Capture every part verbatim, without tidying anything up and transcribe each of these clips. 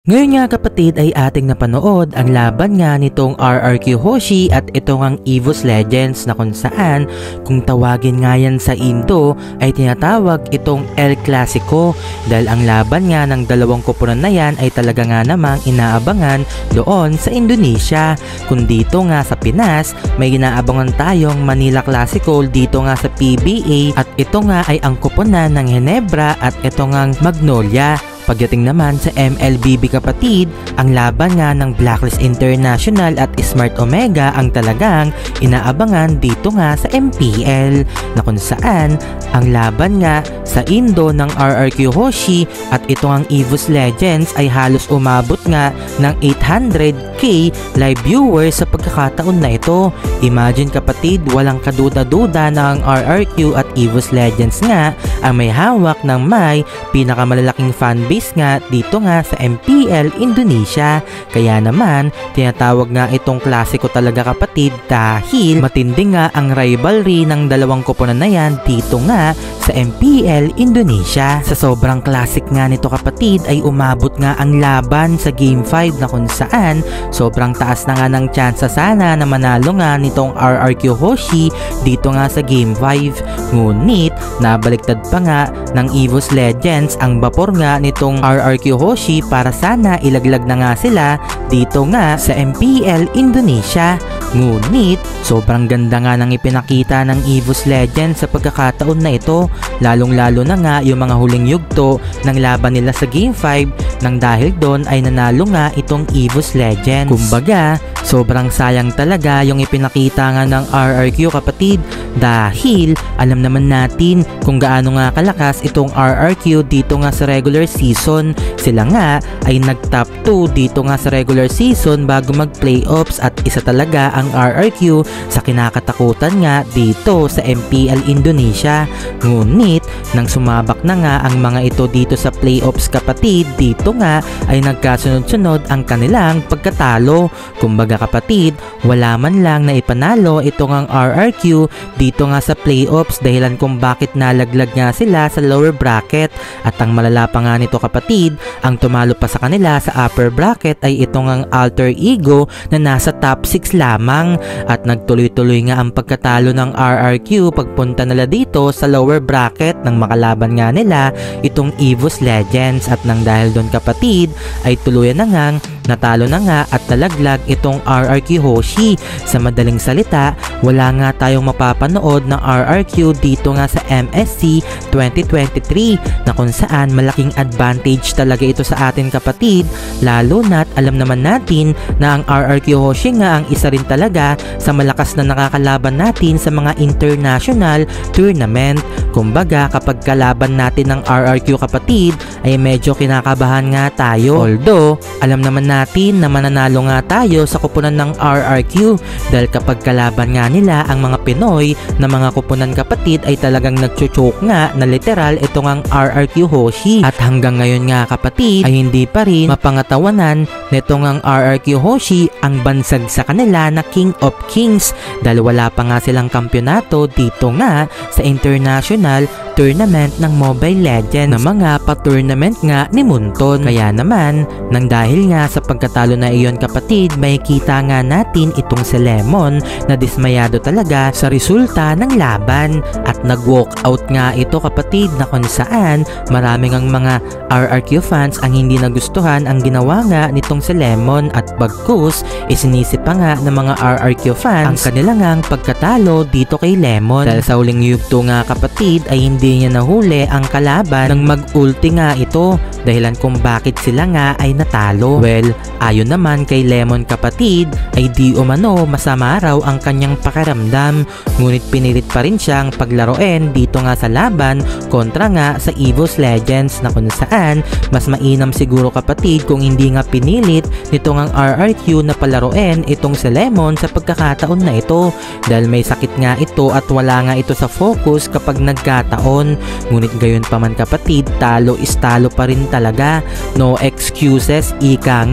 Ngayon nga kapatid ay ating napanood ang laban nga nitong R R Q Hoshi at ito ngang EVOS Legends na kung saan kung tawagin nga yan sa Indo ay tinatawag itong El Clasico dahil ang laban nga ng dalawang koponan na yan ay talaga nga namang inaabangan doon sa Indonesia. Kung dito nga sa Pinas may inaabangan tayong Manila Clasico dito nga sa P B A at ito nga ay ang koponan ng Ginebra at ito ngang Magnolia. Pagdating naman sa M L B B kapatid, ang laban nga ng Blacklist International at Smart Omega ang talagang inaabangan dito nga sa M P L na kung saan ang laban nga sa Indo ng R R Q Hoshi at ito ang EVOS Legends ay halos umabot nga ng eight hundred K live viewers sa pagkakataon na ito. Imagine kapatid, walang kaduda-duda na ang R R Q at EVOS Legends nga ang may hawak ng may pinakamalalaking fanbase nga dito nga sa M P L Indonesia. Kaya naman tinatawag nga itong klasiko talaga kapatid dahil matindi nga ang rivalry ng dalawang koponan na yan dito nga sa M P L Indonesia. Sa sobrang classic nga nito kapatid ay umabot nga ang laban sa Game five na kung saan sobrang taas na nga ng tsansa sana na manalo nga nitong R R Q Hoshi dito nga sa Game five. Ngunit nabaliktad pa nga ng EVOS Legends ang bapor nga nitong R R Q Hoshi para sana ilaglag na nga sila dito nga sa M P L Indonesia. Ngunit sobrang ganda nga ng ipinakita ng EVOS Legends sa pagkakataon na ito, lalong lalo na nga yung mga huling yugto ng laban nila sa Game five nang dahil doon ay nanalo nga itong EVOS Legends. Kumbaga sobrang sayang talaga yung ipinakita nga ng R R Q kapatid dahil alam naman natin kung gaano nga kalakas itong R R Q dito nga sa regular season. Sila nga ay nag top two dito nga sa regular season bago mag playoffs at isa talaga ang R R Q sa kinakatakutan nga dito sa M P L Indonesia. Ngunit nang sumabak na nga ang mga ito dito sa playoffs kapatid, dito nga ay nagkasunod-sunod ang kanilang pagkatalo. Kumbaga kapatid, wala man lang na ipanalo itong ang R R Q dito nga sa playoffs dahilan kung bakit nalaglag nga sila sa lower bracket. At ang malala pa nga nito kapatid, ang tumalo pa sa kanila sa upper bracket ay itong ang Alter Ego na nasa top six lamang at nagtuloy-tuloy nga ang pagkatalo ng R R Q pagpunta nila dito sa lower bracket nang makalaban nga nila itong EVOS Legends at nang dahil doon kapatid ay tuluyan na ngang natalo na nga at talaglag itong R R Q Hoshi. Sa madaling salita, wala nga tayong mapapanood ng R R Q dito nga sa M S C twenty twenty-three na kung saan malaking advantage talaga ito sa atin kapatid, lalo na't alam naman natin na ang R R Q Hoshi nga ang isa rin talaga sa malakas na nakakalaban natin sa mga international tournament. Kumbaga kapag kalaban natin ng R R Q kapatid ay medyo kinakabahan nga tayo, although alam naman natin na mananalo nga tayo sa koponan ng R R Q dahil kapag kalaban nga nila ang mga Pinoy na mga koponan kapatid ay talagang nagchuchok nga na literal itong ang R R Q Hoshi. At hanggang ngayon nga kapatid ay hindi pa rin mapangatawanan nitong ang R R Q Hoshi ang bansag sa kanila na King of Kings dahil wala pa nga silang kampyonato dito nga sa international tournament ng Mobile Legends na mga pa-tournament nga ni Munton. Kaya naman nang dahil nga sa pagkatalo na iyon kapatid, may kita nga natin itong si Lemon na dismayado talaga sa resulta ng laban at nag-walk out nga ito kapatid na kung saan maraming ang mga R R Q fans ang hindi nagustuhan ang ginawa nga nitong si Lemon at bagkus isinisip pa nga ng mga R R Q fans ang kanila ngang pagkatalo dito kay Lemon dahil sa huling yugto nga kapatid ay hindi niya nahuli ang kalaban nang mag-ulti nga ito dahilan kung bakit sila nga ay natalo. Well, ayon naman kay Lemon kapatid ay di umano masama raw ang kanyang pakiramdam, ngunit pinilit pa rin siyang paglaruin dito nga sa laban kontra nga sa EVOS Legends na kung saan mas mainam siguro kapatid kung hindi nga pinilit nitong ang R R Q na palaruin itong si Lemon sa pagkakataon na ito dahil may sakit nga ito at wala nga ito sa focus kapag nagkataon. Ngunit gayon pa man kapatid, talo is talo pa rin talaga, no excuses ika nga.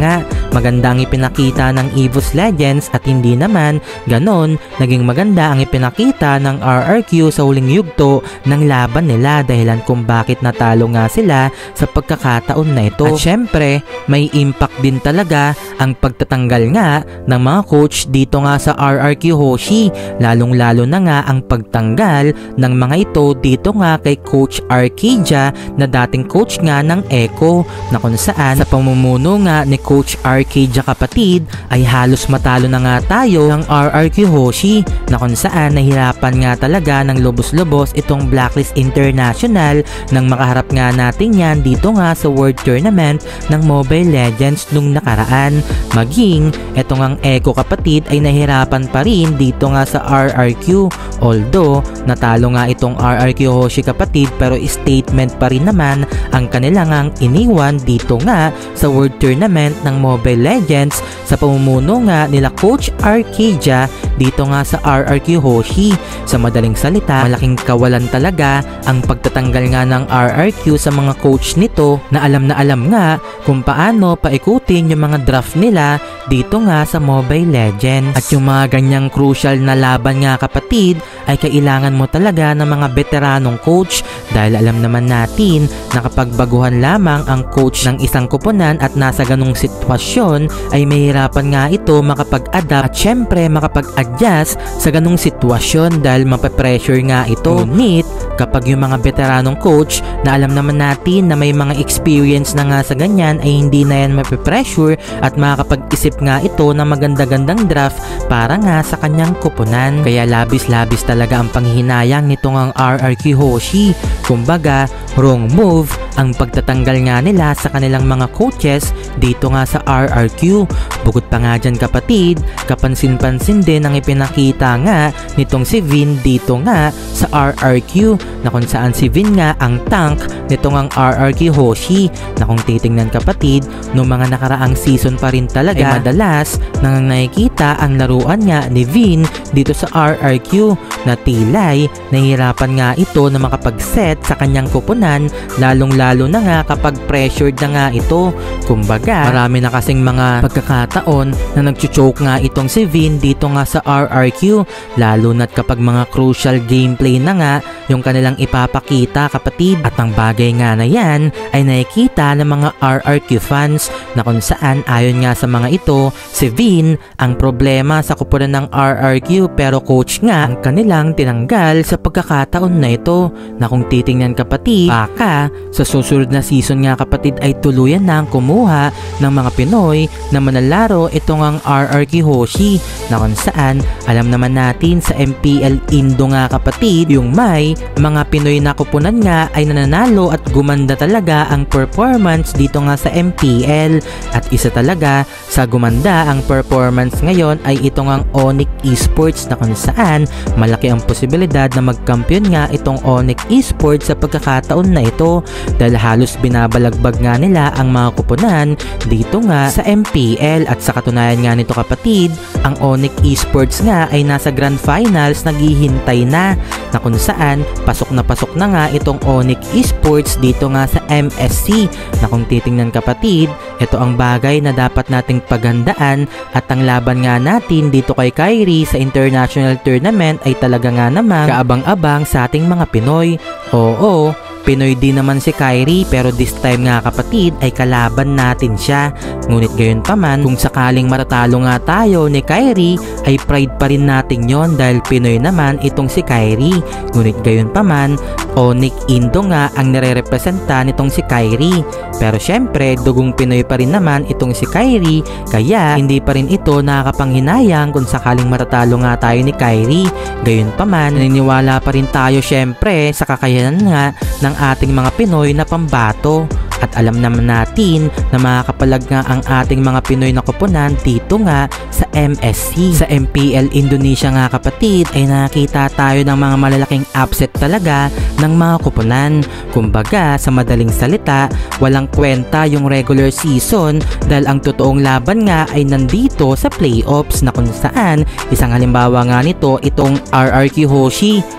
maganda ang ipinakita ng Evos Legends at hindi naman ganon naging maganda ang ipinakita ng R R Q sa huling yugto ng laban nila, dahilan kung bakit natalo nga sila sa pagkakataon na ito. At syempre may impact din talaga ang pagtatanggal nga ng mga coach dito nga sa R R Q Hoshi, lalong lalo na nga ang pagtanggal ng mga ito dito nga kay Coach Arcadia na dating coach nga ng Echo, na kung saan sa pamumuno nga ni Coach Arcadia kapatid ay halos matalo na nga tayo ng R R Q Hoshi, na kung saan nahirapan nga talaga ng lubos-lubos itong Blacklist International nang makaharap nga natin yan dito nga sa World Tournament ng Mobile Legends nung nakaraan. Maging etong ang Echo kapatid ay nahirapan pa rin dito nga sa R R Q, although natalo nga itong R R Q Hoshi kapatid pero statement pa rin naman ang kanilang ang iniwan dito nga sa World Tournament ng Mobile Legends sa pamumuno nga nila Coach Arcadia dito nga sa R R Q Hoshi. Sa madaling salita, malaking kawalan talaga ang pagtatanggal nga ng R R Q sa mga coach nito na alam na alam nga kung paano paikutin yung mga draft nila dito nga sa Mobile Legends. At yung mga ganyang crucial na laban nga kapatid ay kailangan mo talaga ng mga veteranong coach, dahil alam naman natin na kapag baguhan lamang ang coach ng isang koponan at nasa ganong sitwasyon ay mahirapan nga ito makapag-adapt at syempre makapag-adjust sa ganong sitwasyon dahil mapapressure nga ito. Ngunit kapag yung mga veteranong coach na alam naman natin na may mga experience na nga sa ganyan ay hindi na yan mapapressure at makakapag-isip nga ito ng maganda-gandang draft para nga sa kanyang koponan. Kaya labis-labis talaga ang panghihinayang nitong ang R R Q Hoshi. Kumbaga, wrong move ang pagtatanggal nga nila sa kanilang mga coaches dito nga sa R R Q. Bukod pa nga dyan kapatid, kapansin-pansin din ang ipinakita nga nitong si Vin dito nga sa R R Q, na kung saan si Vin nga ang tank nitong ang R R Q Hoshi, na kung titingnan kapatid noong mga nakaraang season pa rin talaga ay madalas nang nakikita ang laruan nga ni Vin dito sa R R Q na tilay nahihirapan nga ito na makapag-set sa kanyang koponan, lalong lalo na nga kapag pressured na nga ito. Kumbaga, marami na kasing mga pagkakataon na nagchuchoke nga itong si Vin dito nga sa R R Q, lalo na't kapag mga crucial gameplay na nga yung kanilang ipapakita kapatid. At ang bagay nga na yan ay nakikita ng mga R R Q fans, na kung saan ayon nga sa mga ito, si Vin ang problema sa koponan ng R R Q pero coach nga ang kanilang tinanggal sa pagkakataon na ito, na kung titingnan kapatid, baka sa susunod na season nga kapatid ay tuluyan na ang kumuha ng mga Pinoy na manlalaro itong ang R R Q Hoshi, na kung saan alam naman natin sa M P L Indo nga kapatid yung may mga Pinoy na koponan nga ay nananalo at gumanda talaga ang performance dito nga sa M P L. At isa talaga sa gumanda ang performance ngayon ay itong ang Onyx Esports, na kung saan malaki ang posibilidad na magkampiyon nga itong Onyx Esports sa pagkakataon na ito, dahil halos binabalagbag nga nila ang mga koponan dito nga sa M P L. At sa katunayan nga nito kapatid, ang Onyx Esports nga ay nasa Grand Finals naghihintay na, na kung saan pasok na pasok na nga itong Onyx Esports dito nga sa M S C, na kung titingnan kapatid, ito ang bagay na dapat nating paghandaan. At ang laban nga natin dito kay Kyrie sa international tournament ay talaga nga namang kaabang-abang sa ating mga Pinoy. Oo, Pinoy din naman si Kyrie pero this time nga kapatid ay kalaban natin siya. Ngunit gayon pa man, kung sakaling matatalo nga tayo ni Kyrie ay pride pa rin natin yon dahil Pinoy naman itong si Kyrie. Ngunit gayon pa man, Onyx Indo nga ang nare-representa nitong si Kyrie. Pero syempre, dugong Pinoy pa rin naman itong si Kyrie, kaya hindi pa rin ito nakakapanghinayang kung sakaling matatalo nga tayo ni Kyrie. Gayon pa man, naniniwala pa rin tayo syempre sa kakayanan nga ng ating mga Pinoy na pambato. At alam naman natin na makakapalag nga ang ating mga Pinoy na koponan dito nga sa M S C. Sa M P L Indonesia nga kapatid ay nakita tayo ng mga malalaking upset talaga ng mga koponan. Kumbaga sa madaling salita, walang kwenta yung regular season dahil ang totoong laban nga ay nandito sa playoffs, na kung saan isang halimbawa nga nito itong R R Q Hoshi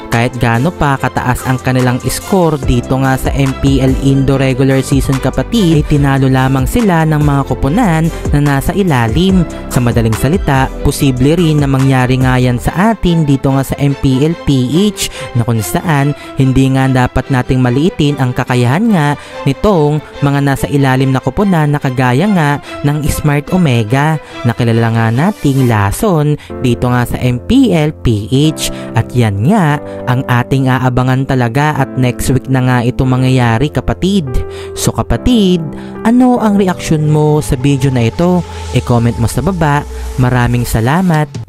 Kahit gaano pa kataas ang kanilang score dito nga sa M P L Indo regular season kapatid, ay tinalo lamang sila ng mga koponan na nasa ilalim. Sa madaling salita, posible rin na mangyari nga yan sa atin dito nga sa M P L P H, na kung saan hindi nga dapat nating maliitin ang kakayahan nga nitong mga nasa ilalim na koponan na kagaya nga ng Smart Omega na kilala nga nating lason dito nga sa M P L P H. At yan nga ang ating aabangan talaga at next week na nga ito mangyayari kapatid. So kapatid, ano ang reaksyon mo sa video na ito? E-comment mo sa baba. Maraming salamat.